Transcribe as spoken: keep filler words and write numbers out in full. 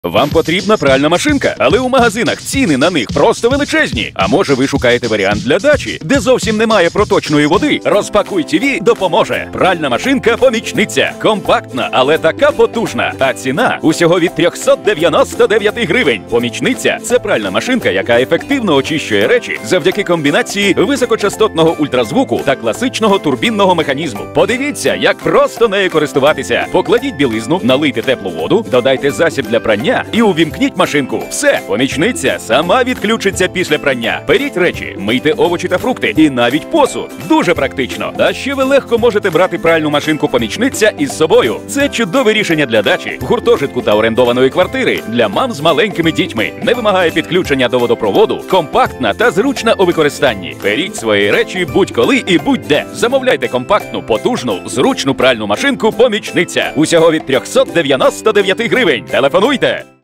Вам потрібна пральна машинка, але у магазинах ціни на них просто величезні. А може ви шукаєте варіант для дачі, де зовсім немає проточної води? Розпакуй ТІВІ допоможе. Пральна машинка-помічниця. Компактна, але така потужна. А ціна усього від триста дев'яносто дев'ять гривень. Помічниця – це пральна машинка, яка ефективно очищує речі завдяки комбінації високочастотного ультразвуку та класичного турбінного механізму. Подивіться, як просто нею користуватися. Покладіть білизну, налийте теплу воду, додайте засіб для прання і увімкніть машинку. Все, помічниця сама відключиться після прання. Беріть речі, мийте овочі та фрукти і навіть посуд. Дуже практично. А ще ви легко можете брати пральну машинку-помічниця із собою. Це чудове рішення для дачі, гуртожитку та орендованої квартири, для мам з маленькими дітьми. Не вимагає підключення до водопроводу, компактна та зручна у використанні. Беріть свої речі будь-коли і будь-де. Замовляйте компактну, потужну, зручну пральну машинку-помічниця. Усього від триста дев'яносто дев'ять гривень. Телефонуйте!